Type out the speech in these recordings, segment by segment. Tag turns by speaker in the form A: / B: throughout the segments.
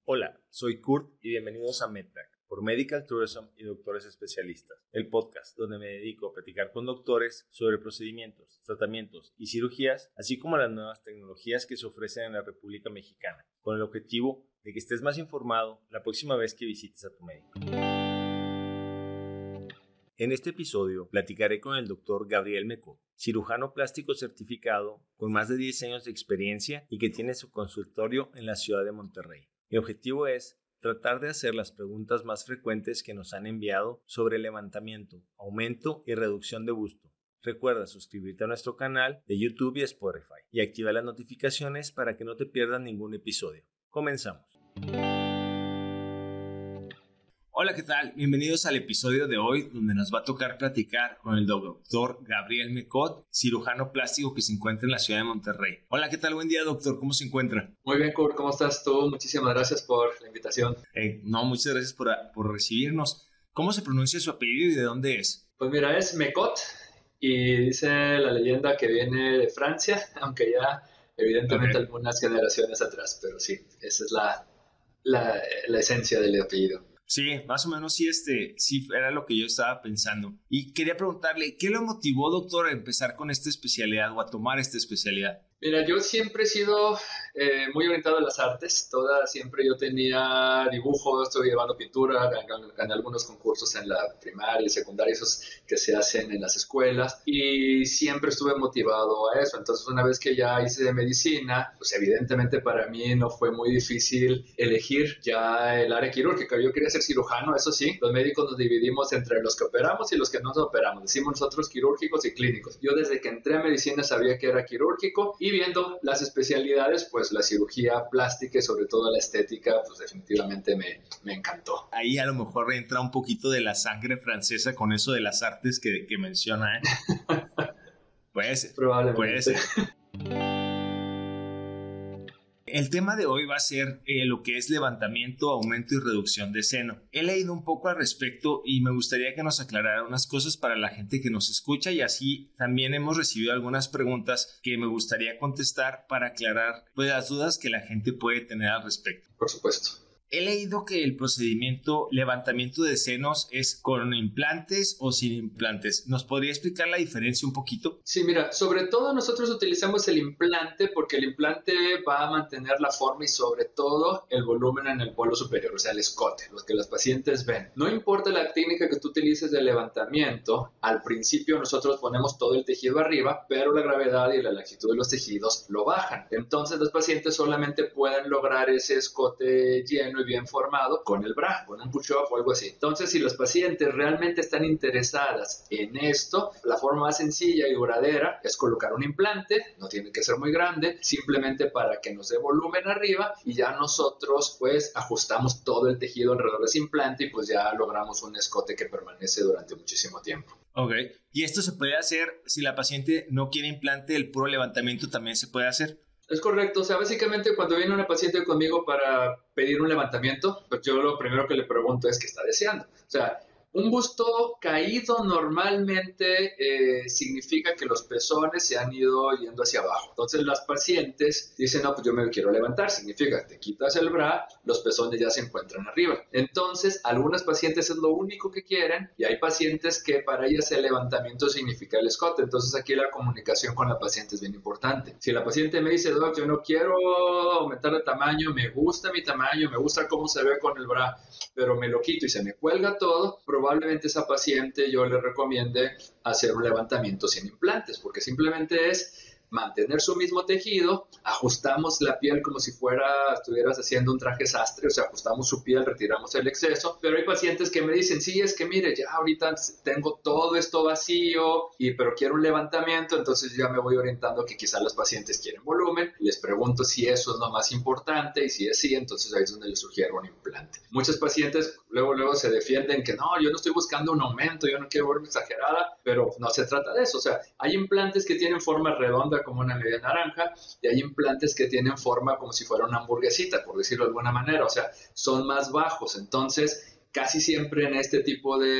A: Hola, soy Kurt y bienvenidos a MedTalk por Medical Tourism y Doctores Especialistas, el podcast donde me dedico a platicar con doctores sobre procedimientos, tratamientos y cirugías, así como las nuevas tecnologías que se ofrecen en la República Mexicana, con el objetivo de que estés más informado la próxima vez que visites a tu médico. En este episodio platicaré con el Dr. Gabriel Mecott, cirujano plástico certificado con más de 10 años de experiencia y que tiene su consultorio en la ciudad de Monterrey. Mi objetivo es tratar de hacer las preguntas más frecuentes que nos han enviado sobre levantamiento, aumento y reducción de busto. Recuerda suscribirte a nuestro canal de YouTube y Spotify y activa las notificaciones para que no te pierdas ningún episodio. Comenzamos. Hola, ¿qué tal? Bienvenidos al episodio de hoy donde nos va a tocar platicar con el doctor Gabriel Mecott, cirujano plástico que se encuentra en la ciudad de Monterrey. Hola, ¿qué tal? Buen día, doctor. ¿Cómo se encuentra?
B: Muy bien, Kurt. ¿Cómo estás tú? Muchísimas gracias por la invitación.
A: Muchas gracias por recibirnos. ¿Cómo se pronuncia su apellido y de dónde es?
B: Pues mira, es Mecott y dice la leyenda que viene de Francia, aunque ya evidentemente algunas generaciones atrás, pero sí, esa es la esencia del apellido.
A: Sí, más o menos sí era lo que yo estaba pensando. Y quería preguntarle, ¿qué lo motivó, doctor, a empezar con esta especialidad o a tomar esta especialidad?
B: Mira, yo siempre he sido muy orientado a las artes. Siempre yo tenía dibujos, estuve llevando pintura, gané algunos concursos en la primaria y secundaria, esos que se hacen en las escuelas, y siempre estuve motivado a eso. Entonces, una vez que ya hice medicina, pues evidentemente para mí no fue muy difícil elegir ya el área quirúrgica. Yo quería ser cirujano, eso sí, los médicos nos dividimos entre los que operamos y los que no operamos. Decimos nosotros quirúrgicos y clínicos. Yo desde que entré a medicina sabía que era quirúrgico, y viendo las especialidades, pues la cirugía plástica y sobre todo la estética, pues definitivamente me encantó.
A: Ahí a lo mejor entra un poquito de la sangre francesa con eso de las artes que menciona, ¿eh? Puede ser.
B: Probablemente.
A: Puede ser. El tema de hoy va a ser lo que es levantamiento, aumento y reducción de seno. He leído un poco al respecto y me gustaría que nos aclarara unas cosas para la gente que nos escucha, y así también hemos recibido algunas preguntas que me gustaría contestar para aclarar las dudas que la gente puede tener al respecto.
B: Por supuesto.
A: He leído que el procedimiento levantamiento de senos es con implantes o sin implantes. ¿Nos podría explicar la diferencia un poquito?
B: Sí, mira, sobre todo nosotros utilizamos el implante porque el implante va a mantener la forma y sobre todo el volumen en el polo superior, o sea, el escote, los que los pacientes ven. No importa la técnica que tú utilices de levantamiento, al principio nosotros ponemos todo el tejido arriba, pero la gravedad y la laxitud de los tejidos lo bajan. Entonces los pacientes solamente pueden lograr ese escote lleno y bien formado con el bra, con un push-up o algo así. Entonces, si los pacientes realmente están interesadas en esto, la forma más sencilla y duradera es colocar un implante, no tiene que ser muy grande, simplemente para que nos dé volumen arriba, y ya nosotros pues ajustamos todo el tejido alrededor de ese implante y pues ya logramos un escote que permanece durante muchísimo tiempo.
A: Ok, y esto se puede hacer si la paciente no quiere implante, el puro levantamiento también se puede hacer.
B: Es correcto, o sea, básicamente cuando viene una paciente conmigo para pedir un levantamiento, pues yo lo primero que le pregunto es qué está deseando. O sea, un busto caído normalmente significa que los pezones se han ido yendo hacia abajo. Entonces las pacientes dicen, no, pues yo me quiero levantar. Significa que te quitas el bra, los pezones ya se encuentran arriba. Entonces algunas pacientes es lo único que quieren, y hay pacientes que para ellas el levantamiento significa el escote. Entonces aquí la comunicación con la paciente es bien importante. Si la paciente me dice, doc, yo no quiero aumentar de tamaño, me gusta mi tamaño, me gusta cómo se ve con el bra, pero me lo quito y se me cuelga todo, probablemente esa paciente yo le recomiende hacer un levantamiento sin implantes, porque simplemente es mantener su mismo tejido, ajustamos la piel como si estuvieras haciendo un traje sastre, o sea, ajustamos su piel, retiramos el exceso, pero hay pacientes que me dicen, sí, es que mire, ya ahorita tengo todo esto vacío, pero quiero un levantamiento, entonces ya me voy orientando que quizás los pacientes quieren volumen, les pregunto si eso es lo más importante, y si es sí, entonces ahí es donde les sugiero un implante. Muchos pacientes luego se defienden que no, yo no estoy buscando un aumento, yo no quiero verme exagerada, pero no se trata de eso. O sea, hay implantes que tienen forma redonda como una media naranja, y hay implantes que tienen forma como si fuera una hamburguesita, por decirlo de alguna manera, o sea, son más bajos. Entonces, casi siempre en este tipo de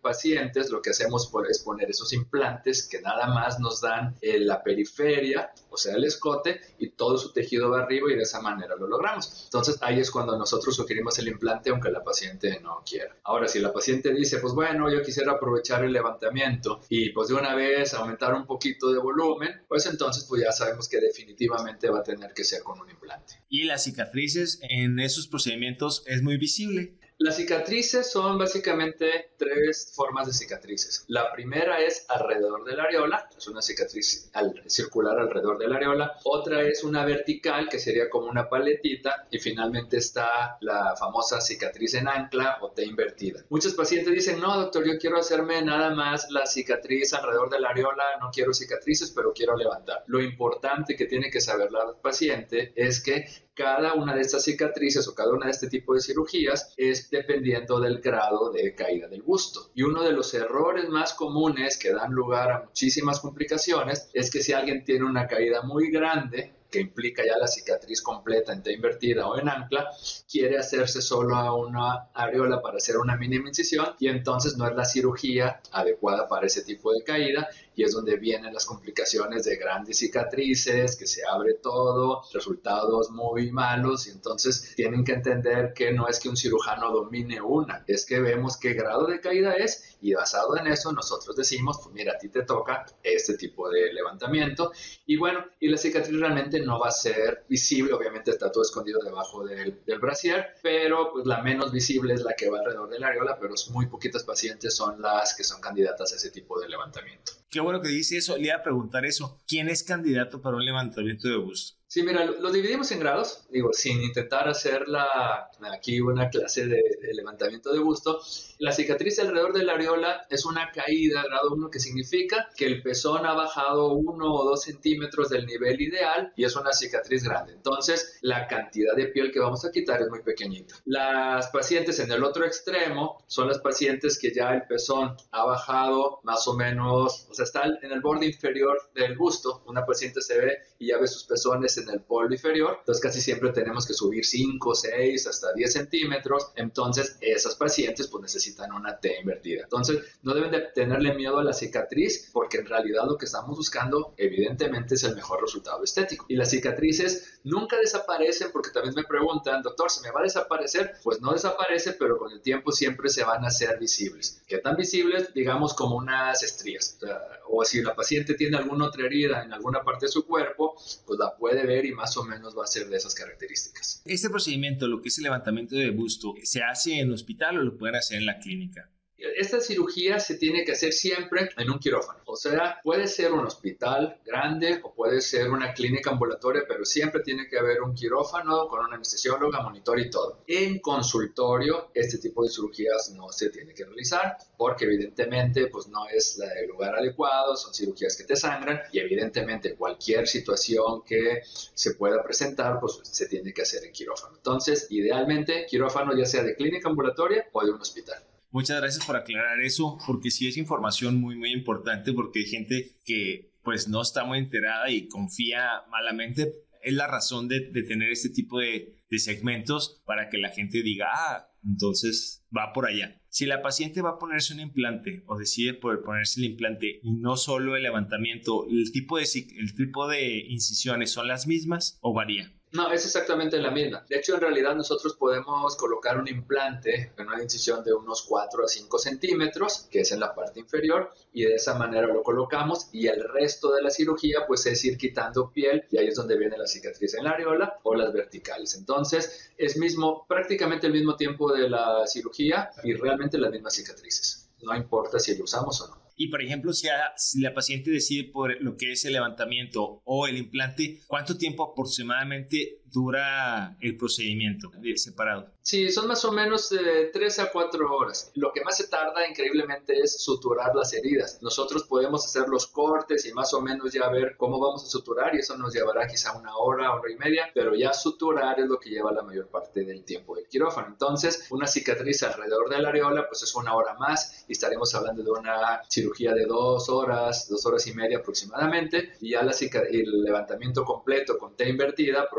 B: pacientes lo que hacemos es poner esos implantes que nada más nos dan la periferia, o sea, el escote, y todo su tejido va arriba y de esa manera lo logramos. Entonces ahí es cuando nosotros sugerimos el implante aunque la paciente no quiera. Ahora, si la paciente dice, pues bueno, yo quisiera aprovechar el levantamiento y pues de una vez aumentar un poquito de volumen, pues entonces pues ya sabemos que definitivamente va a tener que ser con un implante.
A: Y las cicatrices en esos procedimientos es muy visible.
B: Las cicatrices son básicamente 3 formas de cicatrices. La primera es alrededor de la areola, es una cicatriz circular alrededor de la areola. Otra es una vertical, que sería como una paletita. Y finalmente está la famosa cicatriz en ancla o T invertida. Muchos pacientes dicen, no, doctor, yo quiero hacerme nada más la cicatriz alrededor de la areola, no quiero cicatrices, pero quiero levantar. Lo importante que tiene que saber la paciente es que cada una de estas cicatrices o cada una de este tipo de cirugías es dependiendo del grado de caída del busto. Y uno de los errores más comunes que dan lugar a muchísimas complicaciones es que si alguien tiene una caída muy grande, que implica ya la cicatriz completa en T invertida o en ancla, quiere hacerse solo a una areola para hacer una mínima incisión y entonces no es la cirugía adecuada para ese tipo de caída y es donde vienen las complicaciones de grandes cicatrices, que se abre todo, resultados muy malos y entonces tienen que entender que no es que un cirujano domine una, es que vemos qué grado de caída es y basado en eso nosotros decimos, pues mira, a ti te toca este tipo de levantamiento y bueno, y la cicatriz realmente no va a ser visible, obviamente está todo escondido debajo del brasier, pero pues la menos visible es la que va alrededor de la areola, pero muy poquitas pacientes son las que son candidatas a ese tipo de levantamiento.
A: Qué bueno que dice eso, le iba a preguntar eso. ¿Quién es candidato para un levantamiento de busto?
B: Sí, mira, lo dividimos en grados, digo, sin intentar hacer aquí una clase de levantamiento de busto. La cicatriz alrededor de la areola es una caída grado 1 que significa que el pezón ha bajado 1 o 2 centímetros del nivel ideal y es una cicatriz grande. Entonces, la cantidad de piel que vamos a quitar es muy pequeñita. Las pacientes en el otro extremo son las pacientes que ya el pezón ha bajado más o menos, o sea, está en el borde inferior del busto. Una paciente se ve y ya ve sus pezones en el polo inferior, entonces casi siempre tenemos que subir 5, 6, hasta 10 centímetros, entonces esas pacientes pues necesitan una T invertida. Entonces no deben de tenerle miedo a la cicatriz porque en realidad lo que estamos buscando evidentemente es el mejor resultado estético. Y las cicatrices nunca desaparecen porque también me preguntan, doctor, ¿se me va a desaparecer? Pues no desaparece, pero con el tiempo siempre se van a hacer visibles. ¿Qué tan visibles? Digamos como unas estrías. O si la paciente tiene alguna otra herida en alguna parte de su cuerpo, pues la puede ver y más o menos va a ser de esas características.
A: Este procedimiento, lo que es el levantamiento de busto, ¿se hace en hospital o lo pueden hacer en la clínica?
B: Esta cirugía se tiene que hacer siempre en un quirófano. O sea, puede ser un hospital grande o puede ser una clínica ambulatoria, pero siempre tiene que haber un quirófano con una anestesióloga, monitor y todo. En consultorio, este tipo de cirugías no se tiene que realizar porque evidentemente pues, no es el lugar adecuado, son cirugías que te sangran y evidentemente cualquier situación que se pueda presentar pues se tiene que hacer en quirófano. Entonces, idealmente, quirófano ya sea de clínica ambulatoria o de un hospital.
A: Muchas gracias por aclarar eso, porque sí es información muy, muy importante, porque hay gente que pues no está muy enterada y confía malamente. Es la razón de tener este tipo de segmentos para que la gente diga, entonces va por allá. Si la paciente va a ponerse un implante o decide ponerse el implante y no solo el levantamiento, ¿el tipo de incisiones son las mismas o varía?
B: No, es exactamente la misma. De hecho, en realidad nosotros podemos colocar un implante en una incisión de unos 4 a 5 centímetros, que es en la parte inferior, y de esa manera lo colocamos y el resto de la cirugía pues es ir quitando piel y ahí es donde viene la cicatriz en la areola o las verticales. Entonces, es prácticamente el mismo tiempo de la cirugía y realmente las mismas cicatrices. No importa si lo usamos o no.
A: Y, por ejemplo, si la paciente decide por lo que es el levantamiento o el implante, ¿cuánto tiempo aproximadamente dura el procedimiento separado?
B: Sí, son más o menos 3 a 4 horas. Lo que más se tarda increíblemente es suturar las heridas. Nosotros podemos hacer los cortes y más o menos ya ver cómo vamos a suturar y eso nos llevará quizá 1 hora, 1 hora y media, pero ya suturar es lo que lleva la mayor parte del tiempo del quirófano. Entonces, una cicatriz alrededor de la areola pues es 1 hora más y estaremos hablando de una cirugía de 2 horas, 2 horas y media aproximadamente y ya el levantamiento completo con T invertida probablemente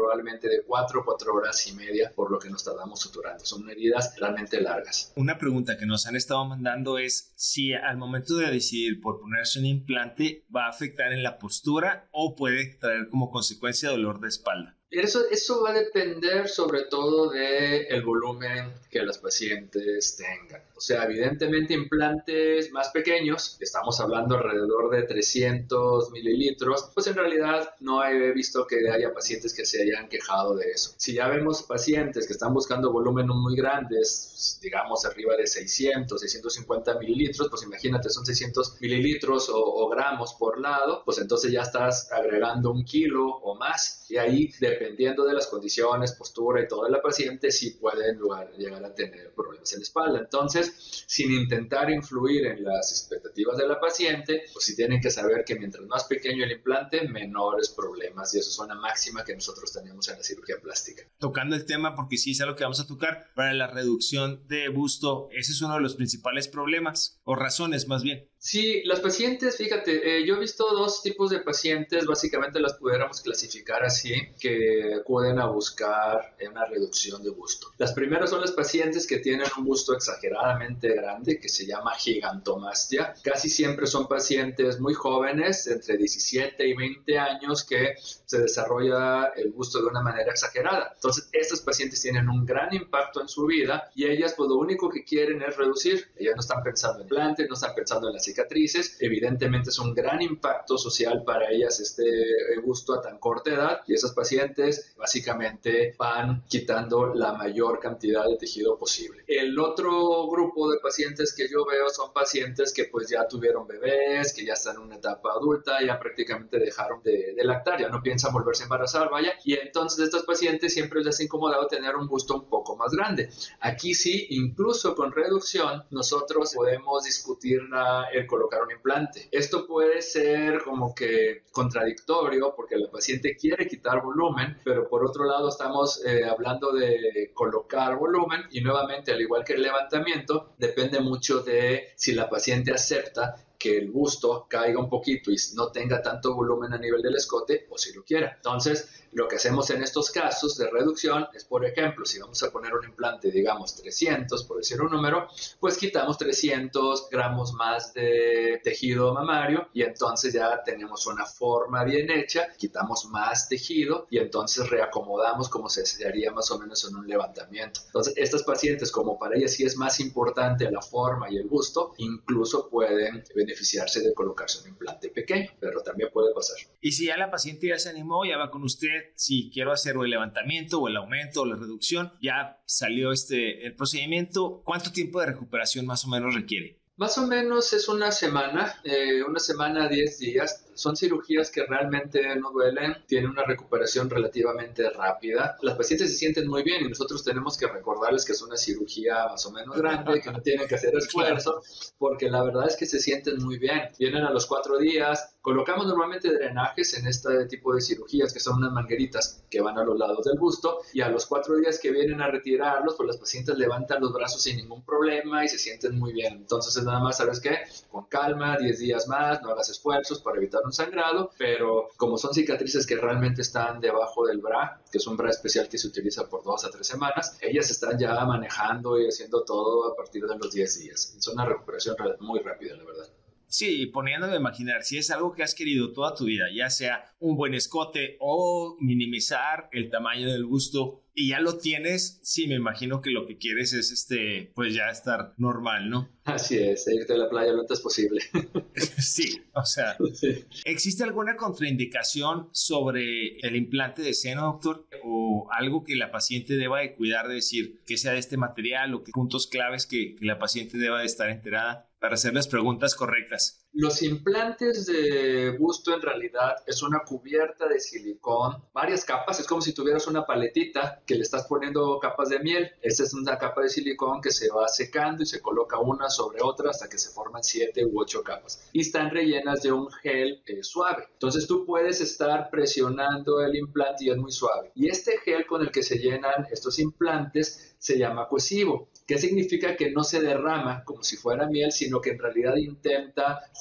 B: aproximadamente de 4 horas y media, por lo que nos tardamos suturando. Son heridas realmente largas.
A: Una pregunta que nos han estado mandando es si al momento de decidir por ponerse un implante va a afectar en la postura o puede traer como consecuencia dolor de espalda.
B: Eso va a depender sobre todo del volumen que las pacientes tengan. O sea, evidentemente implantes más pequeños, estamos hablando alrededor de 300 mililitros, pues en realidad no he visto que haya pacientes que se hayan quejado de eso. Si ya vemos pacientes que están buscando volúmenes muy grandes, digamos arriba de 600, 650 mililitros, pues imagínate, son 600 mililitros o gramos por lado, pues entonces ya estás agregando 1 kilo o más, y ahí dependiendo de las condiciones, postura y todo de la paciente, sí pueden llegar a tener problemas en la espalda. Entonces, sin intentar influir en las expectativas de la paciente, pues sí tienen que saber que mientras más pequeño el implante, menores problemas, y eso es una máxima que nosotros tenemos en la cirugía plástica.
A: Tocando el tema, porque sí es algo que vamos a tocar, para la reducción de busto, ese es uno de los principales problemas, o razones más bien.
B: Sí, las pacientes, fíjate, yo he visto 2 tipos de pacientes, básicamente las pudiéramos clasificar así, que acuden a buscar una reducción de busto. Las primeras son las pacientes que tienen un busto exageradamente grande, que se llama gigantomastia. Casi siempre son pacientes muy jóvenes, entre 17 y 20 años, que se desarrolla el busto de una manera exagerada. Entonces, estas pacientes tienen un gran impacto en su vida y ellas, pues lo único que quieren es reducir. Ellas no están pensando en implantes, no están pensando en las cicatrices. Evidentemente es un gran impacto social para ellas este busto a tan corta edad, y esas pacientes básicamente van quitando la mayor cantidad de tejido posible. El otro grupo de pacientes que yo veo son pacientes que pues ya tuvieron bebés, que ya están en una etapa adulta, ya prácticamente dejaron de lactar, ya no piensan volverse a embarazar, vaya, y entonces a estas pacientes siempre les ha incomodado tener un busto un poco más grande. Aquí sí, incluso con reducción, nosotros podemos discutir el colocar un implante. Esto puede ser como que contradictorio porque la paciente quiere quitar volumen, pero por otro lado estamos hablando de colocar volumen, y nuevamente, al igual que el levantamiento, depende mucho de si la paciente acepta que el busto caiga un poquito y no tenga tanto volumen a nivel del escote, o si lo quiera. Entonces, lo que hacemos en estos casos de reducción es, por ejemplo, si vamos a poner un implante, digamos 300, por decir un número, pues quitamos 300 gramos más de tejido mamario, y entonces ya tenemos una forma bien hecha, quitamos más tejido y entonces reacomodamos como se haría más o menos en un levantamiento. Entonces, estas pacientes, como para ellas sí es más importante la forma y el busto, incluso pueden beneficiarse de colocarse un implante pequeño, pero también puede pasar.
A: Y si ya la paciente ya se animó, ya va con usted, si quiero hacer o el levantamiento o el aumento o la reducción, ya salió el procedimiento, ¿cuánto tiempo de recuperación más o menos requiere?
B: Más o menos es una semana a 10 días. Son cirugías que realmente no duelen, tienen una recuperación relativamente rápida. Las pacientes se sienten muy bien y nosotros tenemos que recordarles que es una cirugía más o menos grande, que no tienen que hacer esfuerzo, porque la verdad es que se sienten muy bien. Vienen a los 4 días, colocamos normalmente drenajes en este tipo de cirugías, que son unas mangueritas que van a los lados del busto, y a los 4 días que vienen a retirarlos, pues las pacientes levantan los brazos sin ningún problema y se sienten muy bien. Entonces es nada más, ¿sabes qué? Con calma, 10 días más, no hagas esfuerzos para evitar un sangrado, pero como son cicatrices que realmente están debajo del bra, que es un bra especial que se utiliza por 2 a 3 semanas, ellas están ya manejando y haciendo todo a partir de los 10 días. Es una recuperación muy rápida, la verdad.
A: Sí, poniéndome a imaginar, si es algo que has querido toda tu vida, ya sea un buen escote o minimizar el tamaño del busto, y ya lo tienes, sí, me imagino que lo que quieres es pues ya estar normal, ¿no?
B: Así es, irte a la playa lo antes posible.
A: Sí, o sea, sí. ¿Existe alguna contraindicación sobre el implante de seno, doctor? ¿O algo que la paciente deba de cuidar, de decir que sea de este material, o que puntos claves que la paciente deba de estar enterada para hacer las preguntas correctas?
B: Los implantes de busto en realidad es una cubierta de silicón, varias capas, es como si tuvieras una paletita que le estás poniendo capas de miel. Esta es una capa de silicón que se va secando y se coloca una sobre otra hasta que se forman 7 u 8 capas. Y están rellenas de un gel suave. Entonces tú puedes estar presionando el implante y es muy suave. Y este gel con el que se llenan estos implantes se llama cohesivo. ¿Qué significa? Que no se derrama como si fuera miel, sino que en realidad intenta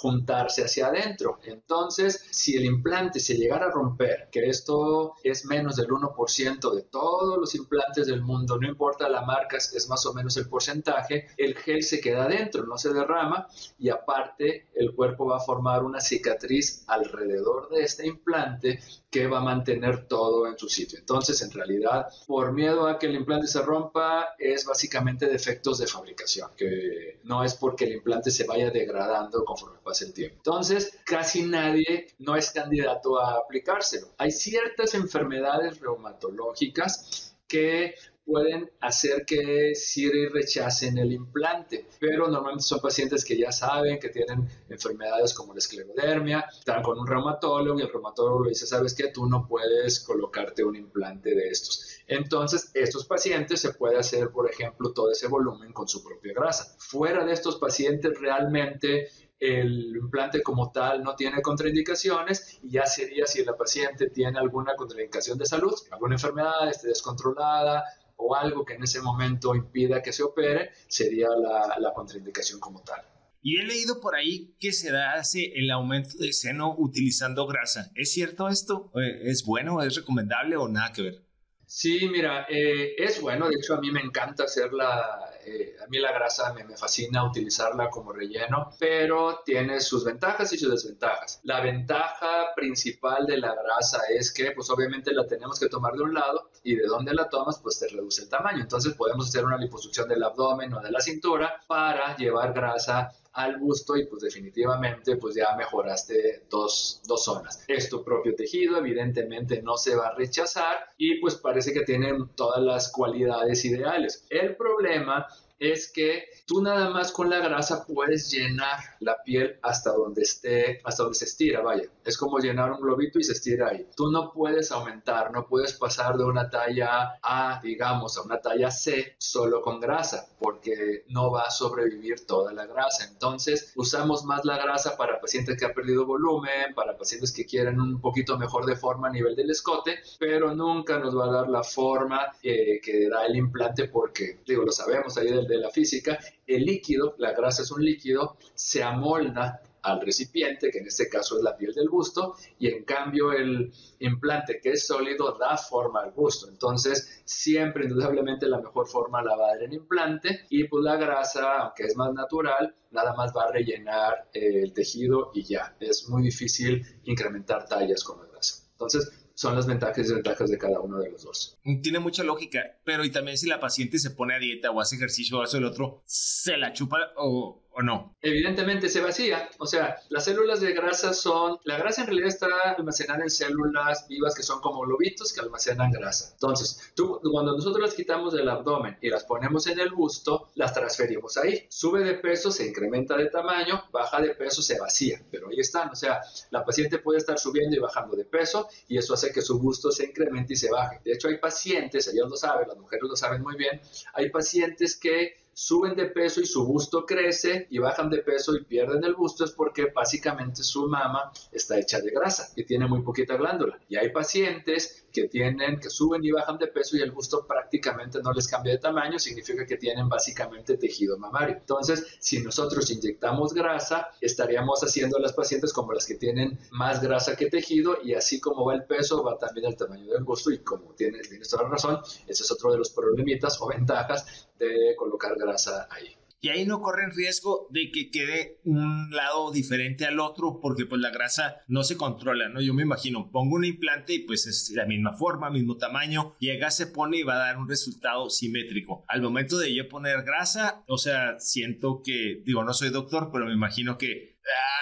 B: juntarse hacia adentro. Entonces, si el implante se llegara a romper, que esto es menos del 1% de todos los implantes del mundo, no importa la marca, es más o menos el porcentaje, el gel se queda adentro, no se derrama, y aparte el cuerpo va a formar una cicatriz alrededor de este implante que va a mantener todo en su sitio. Entonces, en realidad, por miedo a que el implante se rompa, es básicamente defectos de fabricación, que no es porque el implante se vaya degradando conforme pasa el tiempo. Entonces, casi nadie no es candidato a aplicárselo. Hay ciertas enfermedades reumatológicas que pueden hacer que sí rechacen el implante, pero normalmente son pacientes que ya saben que tienen enfermedades como la esclerodermia, están con un reumatólogo y el reumatólogo le dice, ¿sabes qué? Tú no puedes colocarte un implante de estos. Entonces, estos pacientes se puede hacer, por ejemplo, todo ese volumen con su propia grasa. Fuera de estos pacientes, realmente el implante como tal no tiene contraindicaciones, y ya sería si la paciente tiene alguna contraindicación de salud, alguna enfermedad esté descontrolada o algo que en ese momento impida que se opere, sería la contraindicación como tal.
A: Y he leído por ahí que se hace el aumento de seno utilizando grasa. ¿Es cierto esto? ¿Es bueno? ¿Es recomendable o nada que ver?
B: Sí, mira, es bueno. De hecho, a mí me encanta hacerla. A mí la grasa me fascina utilizarla como relleno, pero tiene sus ventajas y sus desventajas. La ventaja principal de la grasa es que, pues obviamente la tenemos que tomar de un lado, y de donde la tomas, pues te reduce el tamaño. Entonces podemos hacer una liposucción del abdomen o de la cintura para llevar grasa al busto, y pues definitivamente pues ya mejoraste dos zonas. Es tu propio tejido, evidentemente no se va a rechazar, y pues parece que tienen todas las cualidades ideales. El problema es que tú nada más con la grasa puedes llenar la piel hasta donde se estira, vaya. Es como llenar un globito y se estira ahí. Tú no puedes aumentar, no puedes pasar de una talla A, digamos, a una talla C solo con grasa, porque no va a sobrevivir toda la grasa. Entonces, usamos más la grasa para pacientes que han perdido volumen, para pacientes que quieren un poquito mejor de forma a nivel del escote, pero nunca nos va a dar la forma que da el implante, porque, digo, lo sabemos ahí de la física, el líquido, la grasa es un líquido, se amolda al recipiente, que en este caso es la piel del busto, y en cambio el implante, que es sólido, da forma al busto. Entonces, siempre, indudablemente, la mejor forma la va a dar el implante, y pues la grasa, aunque es más natural, nada más va a rellenar el tejido y ya. Es muy difícil incrementar tallas con la grasa. Entonces, son las ventajas y desventajas de cada uno de los dos.
A: Tiene mucha lógica, pero y también si la paciente se pone a dieta o hace ejercicio o hace el otro, ¿se la chupa o no?
B: Evidentemente se vacía. O sea, las células de grasa la grasa en realidad está almacenada en células vivas que son como globitos que almacenan grasa. Entonces, cuando nosotros las quitamos del abdomen y las ponemos en el busto, las transferimos ahí. Sube de peso, se incrementa de tamaño, baja de peso, se vacía, pero ahí están. O sea, la paciente puede estar subiendo y bajando de peso, y eso hace que su busto se incremente y se baje. De hecho, hay pacientes, ellos lo saben, las mujeres lo saben muy bien, hay pacientes que suben de peso y su busto crece, y bajan de peso y pierden el busto, es porque básicamente su mama está hecha de grasa y tiene muy poquita glándula. Y hay pacientes que suben y bajan de peso y el busto prácticamente no les cambia de tamaño, significa que tienen básicamente tejido mamario. Entonces, si nosotros inyectamos grasa, estaríamos haciendo a las pacientes como las que tienen más grasa que tejido, y así como va el peso, va también el tamaño del busto, y como tienes toda la razón, ese es otro de los problemitas o ventajas de colocar grasa ahí.
A: Y ahí no corren riesgo de que quede un lado diferente al otro, porque pues la grasa no se controla, ¿no? Yo me imagino, pongo un implante y pues es la misma forma, mismo tamaño, llega, se pone y va a dar un resultado simétrico. Al momento de yo poner grasa, o sea, siento que, digo, no soy doctor, pero me imagino que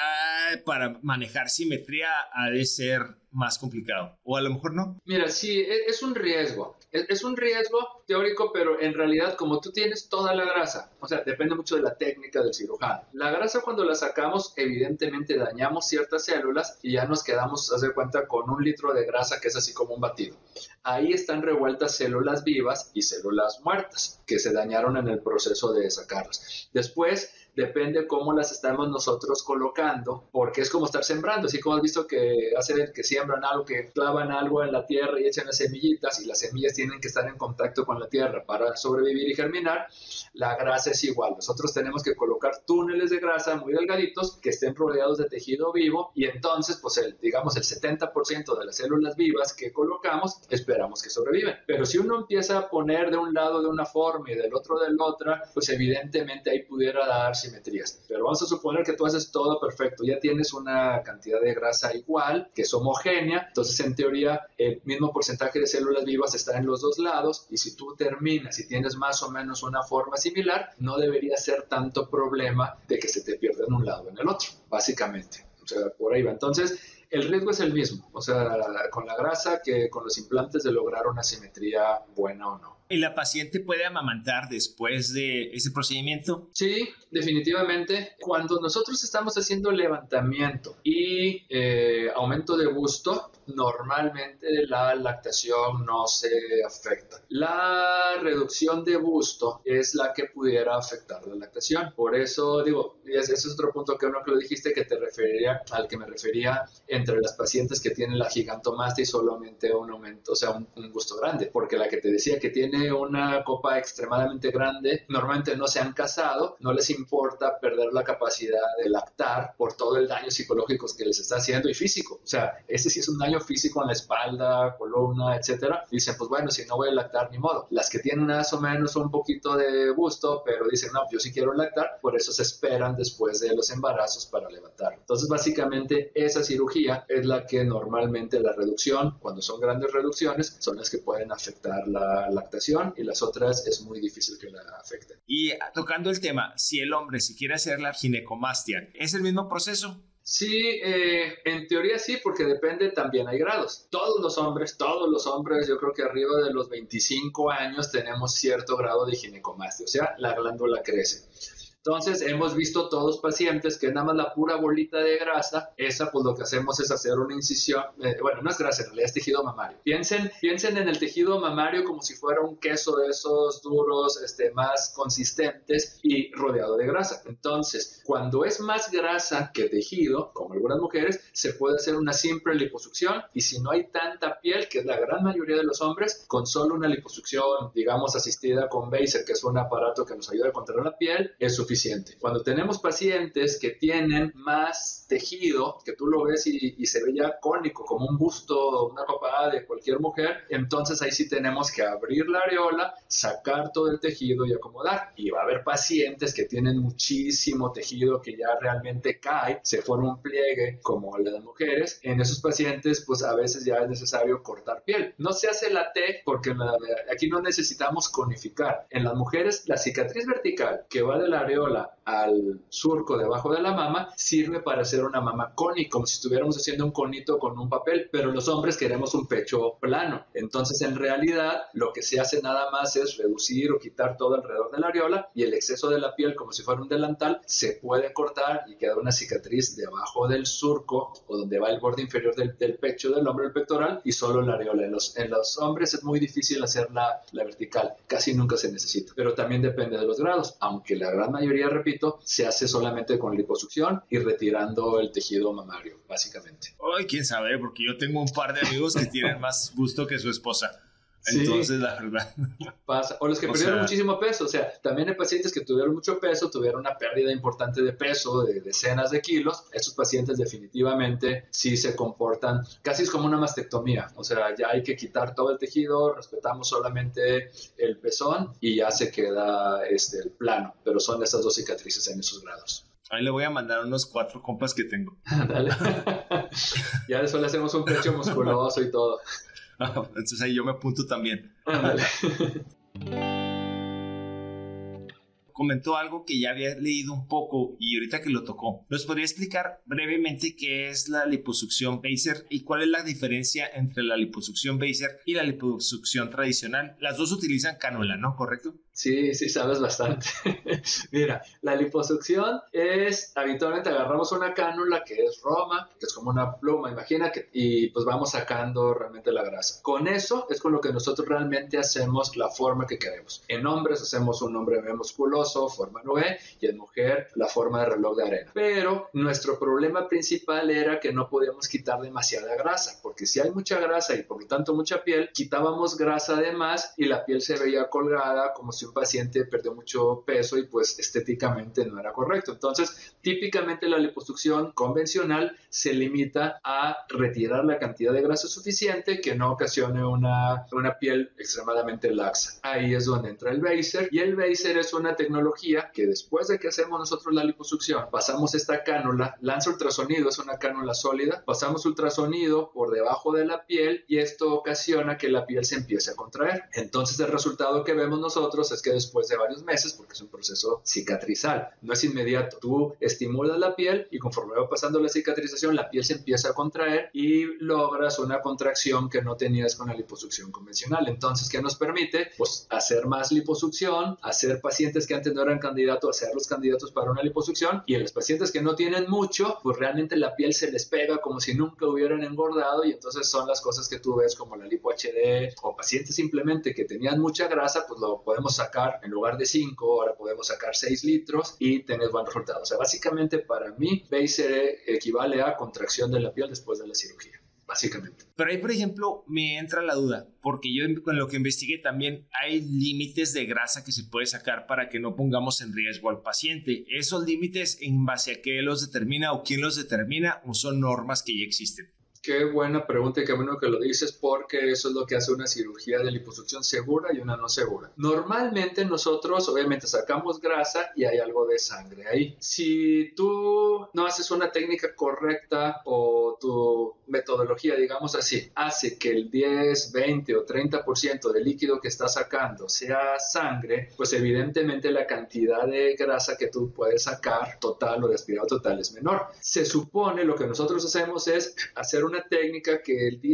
A: para manejar simetría ha de ser más complicado, o a lo mejor no.
B: Mira, sí, es un riesgo. Es un riesgo teórico, pero en realidad, como tú tienes toda la grasa, o sea, depende mucho de la técnica del cirujano. La grasa, cuando la sacamos, evidentemente dañamos ciertas células y ya nos quedamos, haz de cuenta, con 1 litro de grasa, que es así como un batido. Ahí están revueltas células vivas y células muertas que se dañaron en el proceso de sacarlas. Después depende cómo las estamos nosotros colocando, porque es como estar sembrando, así como has visto que hacen que siembran algo, que clavan algo en la tierra y echan las semillitas, y las semillas tienen que estar en contacto con la tierra para sobrevivir y germinar. La grasa es igual, nosotros tenemos que colocar túneles de grasa muy delgaditos que estén rodeados de tejido vivo, y entonces pues digamos el 70% de las células vivas que colocamos esperamos que sobreviven. Pero si uno empieza a poner de un lado de una forma y del otro de la otra, pues evidentemente ahí pudiera dar simetrías. Pero vamos a suponer que tú haces todo perfecto, ya tienes una cantidad de grasa igual, que es homogénea, entonces en teoría el mismo porcentaje de células vivas está en los dos lados, y si tú terminas y tienes más o menos una forma similar, no debería ser tanto problema de que se te pierda en un lado o en el otro, básicamente. O sea, por ahí va. Entonces, el riesgo es el mismo, o sea, con la grasa que con los implantes, de lograr una simetría buena o no.
A: ¿Y la paciente puede amamantar después de ese procedimiento?
B: Sí, definitivamente. Cuando nosotros estamos haciendo levantamiento y aumento de busto, normalmente la lactación no se afecta. La reducción de busto es la que pudiera afectar la lactación. Por eso digo, ese es otro punto que lo dijiste, que te refería al que me refería entre las pacientes que tienen la gigantomastia y solamente un aumento, o sea, un busto grande. Porque la que te decía que tiene una copa extremadamente grande, normalmente no se han casado, no les importa perder la capacidad de lactar por todo el daño psicológico que les está haciendo y físico. O sea, ese sí es un daño físico en la espalda, columna, etcétera. Dicen, pues bueno, si no voy a lactar, ni modo. Las que tienen más o menos un poquito de busto, pero dicen, no, yo sí quiero lactar, por eso se esperan después de los embarazos para levantar. Entonces, básicamente, esa cirugía es la que normalmente la reducción, cuando son grandes reducciones, son las que pueden afectar la lactación, y las otras es muy difícil que la afecten.
A: Y tocando el tema, si el hombre se quiere hacer la gynecomastia, ¿es el mismo proceso?
B: Sí, en teoría sí, porque depende, también hay grados. Todos los hombres, yo creo que arriba de los 25 años tenemos cierto grado de ginecomastia, o sea, la glándula crece. Entonces, hemos visto todos pacientes que nada más la pura bolita de grasa, esa pues lo que hacemos es hacer una incisión, bueno, no es grasa, en realidad es tejido mamario. Piensen en el tejido mamario como si fuera un queso de esos duros, más consistentes y rodeado de grasa. Entonces, cuando es más grasa que tejido, como algunas mujeres, se puede hacer una simple liposucción, y si no hay tanta piel, que es la gran mayoría de los hombres, con solo una liposucción, digamos, asistida con Baser, que es un aparato que nos ayuda a contraer la piel, es suficiente. Cuando tenemos pacientes que tienen más tejido, que tú lo ves y se ve ya cónico, como un busto, una copa de cualquier mujer, entonces ahí sí tenemos que abrir la areola, sacar todo el tejido y acomodar. Y va a haber pacientes que tienen muchísimo tejido que ya realmente cae, se forma un pliegue como las mujeres. En esos pacientes, pues a veces ya es necesario cortar piel. No se hace la T porque aquí no necesitamos conificar. En las mujeres, la cicatriz vertical que va de la areola al surco debajo de la mama sirve para hacer una mama cónica, como si estuviéramos haciendo un conito con un papel, pero los hombres queremos un pecho plano. Entonces, en realidad, lo que se hace nada más es reducir o quitar todo alrededor de la areola, y el exceso de la piel, como si fuera un delantal, se puede cortar y queda una cicatriz debajo del surco, o donde va el borde inferior del pecho del hombre, el pectoral, y solo la areola. En los hombres es muy difícil hacer la vertical, casi nunca se necesita, pero también depende de los grados, aunque la gran mayoría, repito, se hace solamente con liposucción y retirando el tejido mamario, básicamente.
A: Ay, quién sabe, porque yo tengo un par de amigos que tienen más busto que su esposa. Entonces, sí, la verdad.
B: Pasa. O los que perdieron muchísimo peso. O sea, también hay pacientes que tuvieron mucho peso, tuvieron una pérdida importante de peso, de decenas de kilos. Esos pacientes definitivamente sí se comportan, casi es como una mastectomía. O sea, ya hay que quitar todo el tejido, respetamos solamente el pezón y ya se queda el plano. Pero son esas dos cicatrices en esos grados.
A: Ahí le voy a mandar unos 4 compas que tengo.
B: Dale. Ya después le hacemos un pecho musculoso y todo.
A: Entonces ahí yo me apunto también. Comentó algo que ya había leído un poco y ahorita que lo tocó, ¿nos podría explicar brevemente qué es la liposucción Baser y cuál es la diferencia entre la liposucción Baser y la liposucción tradicional? Las dos utilizan cánula, ¿no? ¿Correcto?
B: Sí, sí, sabes bastante. Mira, la liposucción es, habitualmente agarramos una cánula que es Roma, que es como una pluma, imagina, y pues vamos sacando realmente la grasa. Con eso es con lo que nosotros realmente hacemos la forma que queremos. En hombres hacemos un hombre musculoso, forma 9, y en mujer la forma de reloj de arena. Pero nuestro problema principal era que no podíamos quitar demasiada grasa, porque si hay mucha grasa y por lo tanto mucha piel, quitábamos grasa de más y la piel se veía colgada como si un paciente perdió mucho peso y pues estéticamente no era correcto. Entonces, típicamente la liposucción convencional se limita a retirar la cantidad de grasa suficiente que no ocasione una piel extremadamente laxa. Ahí es donde entra el Baser, y el Baser es una tecnología que después de que hacemos nosotros la liposucción, pasamos esta cánula, lanza ultrasonido, es una cánula sólida, pasamos ultrasonido por debajo de la piel y esto ocasiona que la piel se empiece a contraer. Entonces el resultado que vemos nosotros es que después de varios meses, porque es un proceso cicatrizal, no es inmediato, tú estimulas la piel y conforme va pasando la cicatrización, la piel se empieza a contraer y logras una contracción que no tenías con la liposucción convencional. Entonces, ¿qué nos permite? Pues hacer más liposucción, hacer pacientes que antes no eran candidatos, hacerlos candidatos para una liposucción, y en los pacientes que no tienen mucho, pues realmente la piel se les pega como si nunca hubieran engordado, y entonces son las cosas que tú ves como la lipo HD, o pacientes simplemente que tenían mucha grasa, pues lo podemos sacar en lugar de 5, ahora podemos sacar 6 litros y tener buen resultado. O sea, básicamente para mí, Baser equivale a contracción de la piel después de la cirugía. Básicamente.
A: Pero ahí, por ejemplo, me entra la duda, porque yo con lo que investigué también hay límites de grasa que se puede sacar para que no pongamos en riesgo al paciente. ¿Esos límites en base a qué los determina o quién los determina, o son normas que ya existen?
B: Qué buena pregunta y qué bueno que lo dices, porque eso es lo que hace una cirugía de liposucción segura y una no segura. Normalmente nosotros obviamente sacamos grasa y hay algo de sangre ahí. Si tú no haces una técnica correcta o tu metodología, digamos así, hace que el 10, 20 o 30% del líquido que estás sacando sea sangre, pues evidentemente la cantidad de grasa que tú puedes sacar total o de aspirado total es menor. Se supone lo que nosotros hacemos es hacer una técnica que el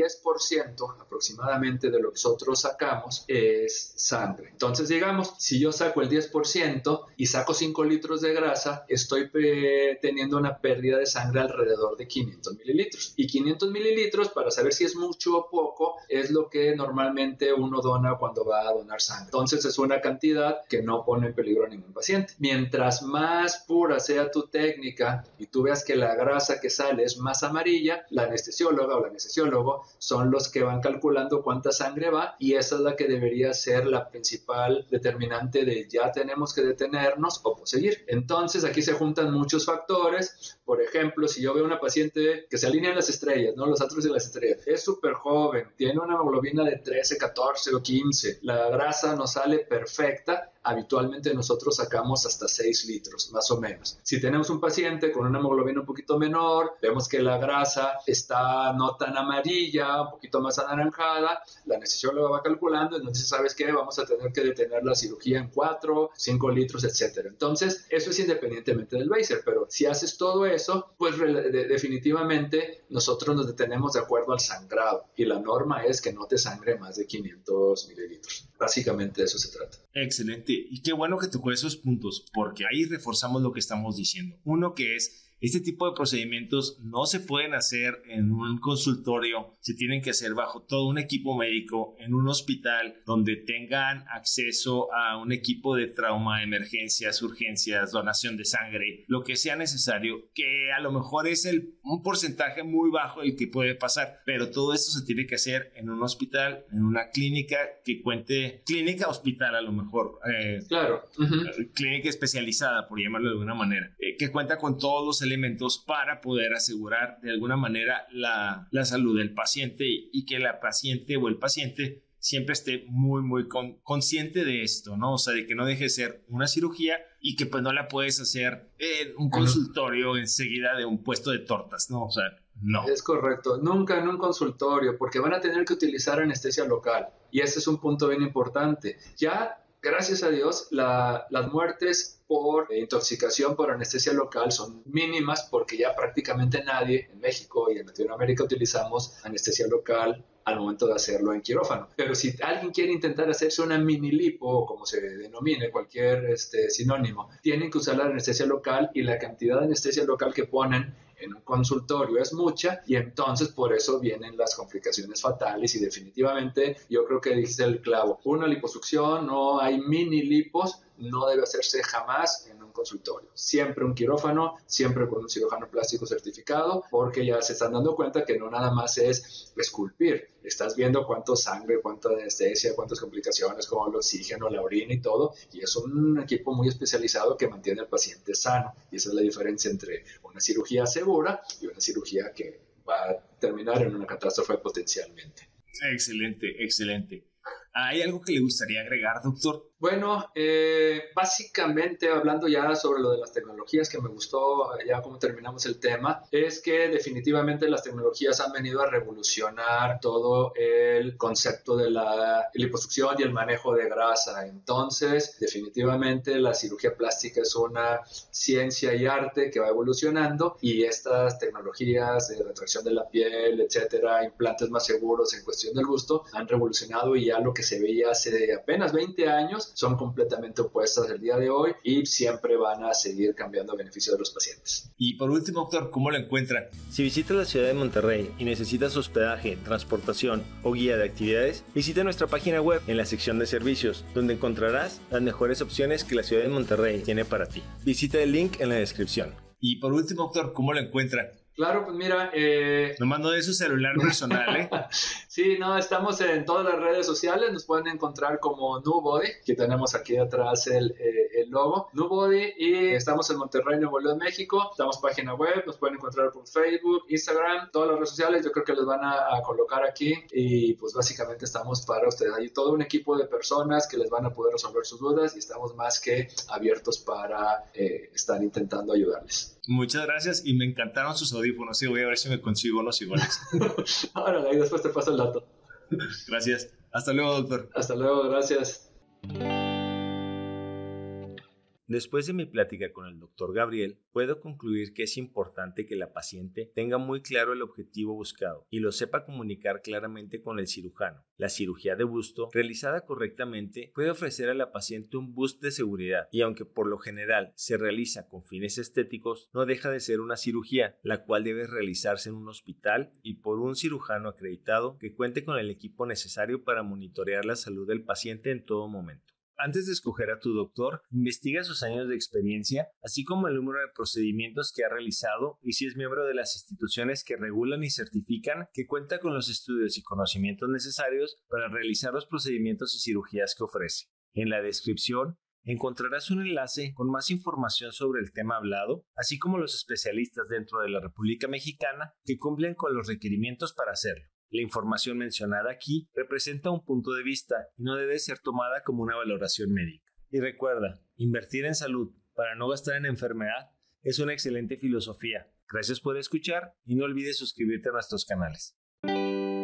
B: 10% aproximadamente de lo que nosotros sacamos es sangre. Entonces, digamos, si yo saco el 10% y saco 5 litros de grasa, estoy teniendo una pérdida de sangre alrededor de 500 mililitros. Y 500 mililitros, para saber si es mucho o poco, es lo que normalmente uno dona cuando va a donar sangre. Entonces, es una cantidad que no pone en peligro a ningún paciente. Mientras más pura sea tu técnica y tú veas que la grasa que sale es más amarilla, la anestesióloga o la anestesiólogo son los que van calculando cuánta sangre va, y esa es la que debería ser la principal determinante de ya tenemos que detenernos o seguir. Entonces aquí se juntan muchos factores. Por ejemplo, si yo veo una paciente que se alinean las estrellas, ¿no? Los astros de las estrellas, es súper joven, tiene una hemoglobina de 13, 14 o 15, la grasa nos sale perfecta, habitualmente nosotros sacamos hasta 6 litros, más o menos. Si tenemos un paciente con una hemoglobina un poquito menor, vemos que la grasa está no tan amarilla, un poquito más anaranjada, la anestesióloga va calculando, entonces, ¿sabes qué? Vamos a tener que detener la cirugía en 4, 5 litros, etcétera. Entonces, eso es independientemente del Baser, pero si haces todo eso, pues definitivamente nosotros nos detenemos de acuerdo al sangrado, y la norma es que no te sangre más de 500 mililitros. Básicamente de eso se trata.
A: Excelente. Y qué bueno que tocó esos puntos, porque ahí reforzamos lo que estamos diciendo. Uno, que es este tipo de procedimientos no se pueden hacer en un consultorio, se tienen que hacer bajo todo un equipo médico, en un hospital donde tengan acceso a un equipo de trauma, emergencias, urgencias, donación de sangre, lo que sea necesario, que a lo mejor es un porcentaje muy bajo el que puede pasar, pero todo esto se tiene que hacer en un hospital, en una clínica que cuente, clínica hospital a lo mejor,
B: claro,
A: clínica especializada, por llamarlo de alguna manera, que cuenta con todos los elementos para poder asegurar de alguna manera la salud del paciente, y que la paciente o el paciente siempre esté muy consciente de esto, ¿no? O sea, de que no deje de ser una cirugía y que pues no la puedes hacer en un consultorio enseguida de un puesto de tortas, ¿no? O sea, no.
B: Es correcto, nunca en un consultorio, porque van a tener que utilizar anestesia local, y ese es un punto bien importante. Ya gracias a Dios, las muertes por intoxicación por anestesia local son mínimas porque ya prácticamente nadie en México y en Latinoamérica utilizamos anestesia local al momento de hacerlo en quirófano. Pero si alguien quiere intentar hacerse una mini lipo, o como se denomine, cualquier sinónimo, tienen que usar la anestesia local y la cantidad de anestesia local que ponen en un consultorio es mucha y entonces por eso vienen las complicaciones fatales y definitivamente yo creo que dijiste el clavo. Una liposucción, no hay mini lipos, no debe hacerse jamás en un consultorio. Siempre un quirófano, siempre con un cirujano plástico certificado, porque ya se están dando cuenta que no nada más es esculpir. Estás viendo cuánto sangre, cuánta anestesia, cuántas complicaciones, como el oxígeno, la orina y todo, y es un equipo muy especializado que mantiene al paciente sano. Y esa es la diferencia entre una cirugía segura y una cirugía que va a terminar en una catástrofe potencialmente.
A: Excelente, excelente. ¿Hay algo que le gustaría agregar, doctor?
B: Bueno, básicamente hablando ya sobre lo de las tecnologías, que me gustó ya como terminamos el tema, es que definitivamente las tecnologías han venido a revolucionar todo el concepto de la liposucción y el manejo de grasa. Entonces, definitivamente la cirugía plástica es una ciencia y arte que va evolucionando y estas tecnologías de retracción de la piel, etcétera, implantes más seguros en cuestión del gusto, han revolucionado y ya lo que se veía hace apenas 20 años son completamente opuestas el día de hoy y siempre van a seguir cambiando a beneficio de los pacientes.
A: Y por último, doctor, ¿cómo lo encuentran? Si visitas la ciudad de Monterrey y necesitas hospedaje, transportación o guía de actividades, visita nuestra página web en la sección de servicios, donde encontrarás las mejores opciones que la ciudad de Monterrey tiene para ti. Visita el link en la descripción. Y por último, doctor, ¿cómo lo encuentran?
B: Claro, pues mira...
A: No mando de su celular personal, ¿eh?
B: Sí, no, estamos en todas las redes sociales, nos pueden encontrar como Nubody, que tenemos aquí atrás el logo, Nubody, y estamos en Monterrey, Nuevo León, México, estamos página web, nos pueden encontrar por Facebook, Instagram, todas las redes sociales, yo creo que les van a colocar aquí, y pues básicamente estamos para ustedes, hay todo un equipo de personas que les van a poder resolver sus dudas, y estamos más que abiertos para estar intentando ayudarles.
A: Muchas gracias y me encantaron sus audífonos. Sí, voy a ver si me consigo unos iguales.
B: Ahora, y después te paso el dato.
A: Gracias. Hasta luego, doctor.
B: Hasta luego, gracias.
A: Después de mi plática con el doctor Gabriel, puedo concluir que es importante que la paciente tenga muy claro el objetivo buscado y lo sepa comunicar claramente con el cirujano. La cirugía de busto, realizada correctamente, puede ofrecer a la paciente un boost de seguridad y aunque por lo general se realiza con fines estéticos, no deja de ser una cirugía, la cual debe realizarse en un hospital y por un cirujano acreditado que cuente con el equipo necesario para monitorear la salud del paciente en todo momento. Antes de escoger a tu doctor, investiga sus años de experiencia, así como el número de procedimientos que ha realizado y si es miembro de las instituciones que regulan y certifican que cuenta con los estudios y conocimientos necesarios para realizar los procedimientos y cirugías que ofrece. En la descripción encontrarás un enlace con más información sobre el tema hablado, así como los especialistas dentro de la República Mexicana que cumplen con los requerimientos para hacerlo. La información mencionada aquí representa un punto de vista y no debe ser tomada como una valoración médica. Y recuerda, invertir en salud para no gastar en enfermedad es una excelente filosofía. Gracias por escuchar y no olvides suscribirte a nuestros canales.